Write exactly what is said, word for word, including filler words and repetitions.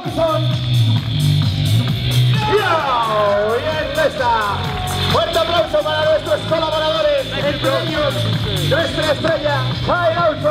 Lawson. ¡Yo! Y ahí está. Fuerte aplauso para nuestros colaboradores en premios de nuestra estrella, Kai Lawson.